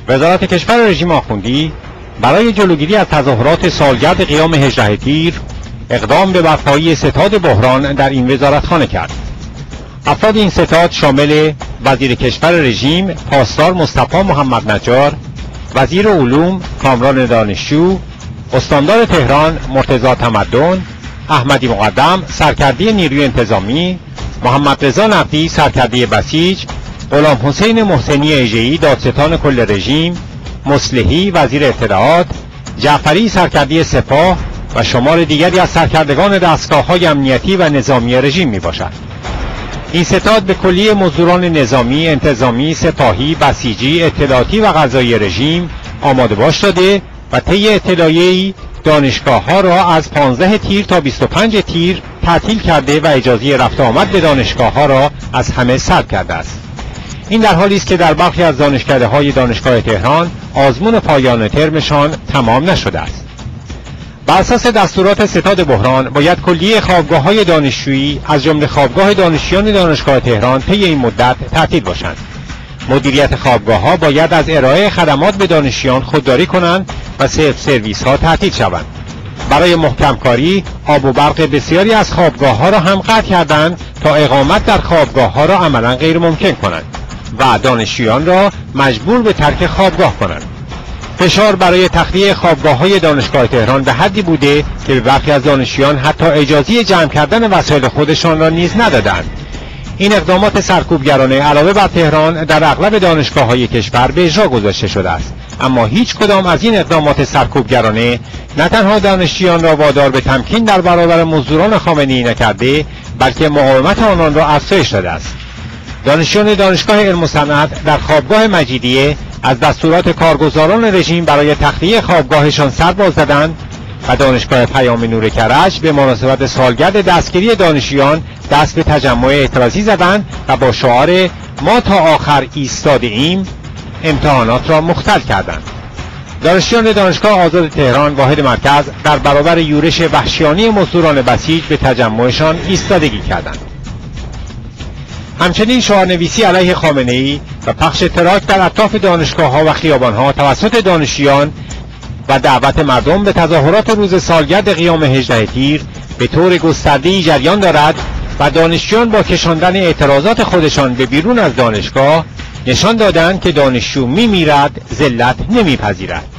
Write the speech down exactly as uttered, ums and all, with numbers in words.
وزارت کشور رژیم آخوندی برای جلوگیری از تظاهرات سالگرد قیام هجده تیر اقدام به برپایی ستاد بحران در این وزارتخانه کرد. افراد این ستاد شامل وزیر کشور رژیم پاسدار مصطفی محمد نجار، وزیر علوم کامران دانشجو، استاندار تهران مرتضی تمدن، احمدی مقدم سرکرده نیروی انتظامی، محمد رضا نقدی سرکرده بسیج، غلام حسین محسنی اژه‌ای دادستان کل رژیم، مصلحی وزیر اطلاعات، جعفری سرکرده سپاه و شمار دیگری از سرکردگان دستگاه‌های امنیتی و نظامی رژیم میباشد. این ستاد به کلیه مزدوران نظامی، انتظامی، سپاهی، بسیجی، اطلاعاتی و قضایی رژیم آماده باش داده و طی اطلاعیه‌ای دانشگاه‌ها را از پانزده تیر تا بیست و پنج تیر تعطیل کرده و اجازه رفت آمد به دانشگاه‌ها را از همه سلب کرده است. این در حالی است که در برخی از دانشکده‌های دانشگاه تهران آزمون پایان ترمشان تمام نشده است. بر اساس دستورات ستاد بحران باید کلیه خوابگاه‌های دانشجویی از جمله خوابگاه دانشجویان دانشگاه تهران طی این مدت تعطیل باشند. مدیریت خوابگاه‌ها باید از ارائه خدمات به دانشجویان خودداری کنند و سلف سرویس‌ها تعطیل شوند. برای محکم کاری آب و برق بسیاری از خوابگاه‌ها را هم قطع کردند تا اقامت در خوابگاه‌ها را عملاً غیر ممکن کنند و دانشجویان را مجبور به ترک خوابگاه کنند. فشار برای تخلیه خوابگاه‌های دانشگاه تهران به حدی بوده که به برخی از دانشجویان حتی اجازه جمع کردن وسایل خودشان را نیز ندادند. این اقدامات سرکوبگرانه علاوه بر تهران در اغلب دانشگاه‌های کشور به اجرا گذاشته شده است، اما هیچ کدام از این اقدامات سرکوبگرانه نه تنها دانشجویان را وادار به تمکین در برابر مزدوران خامنه‌ای نکرده، بلکه مقاومت آنان را افزایش داده است. دانشجویان دانشگاه علم و صنعت در خوابگاه مجیدیه از دستورات کارگزاران رژیم برای تخلیه خوابگاهشان سر باز زدند و دانشگاه پیام نور کرج به مناسبت سالگرد دستگیری دانشجویان دست به تجمع اعتراضی زدند و با شعار ما تا آخر ایستاده ایم امتحانات را مختل کردند. دانشجویان دانشگاه آزاد تهران واحد مرکز در برابر یورش وحشیانه مزدوران بسیج به تجمعشان ایستادگی کردند. همچنین شعارنویسی علیه خامنه‌ای و پخش تراک در اطراف دانشگاه‌ها و خیابان‌ها توسط دانشجویان و دعوت مردم به تظاهرات روز سالگرد قیام هجده تیر به طور گسترده‌ای جریان دارد و دانشجویان با کشاندن اعتراضات خودشان به بیرون از دانشگاه نشان دادند که دانشجو می‌میرد، ذلت نمی‌پذیرد.